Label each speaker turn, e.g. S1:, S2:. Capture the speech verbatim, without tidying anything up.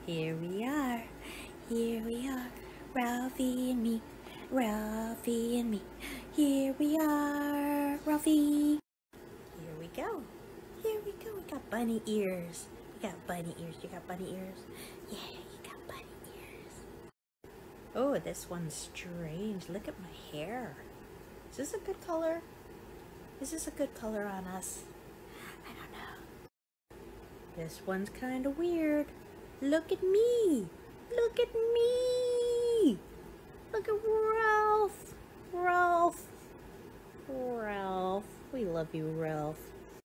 S1: Here we are, here we are, Ralphie and me, Ralphie and me. Here we are, Ralphie. Here we go, here we go. We got bunny ears. We got bunny ears. You got bunny ears? Yeah, you got bunny ears. Oh, this one's strange. Look at my hair. Is this a good color? Is this a good color on us? I don't know. This one's kind of weird. Look at me. Look at me. Look at Ralph. Ralph. Ralph. We love you, Ralph.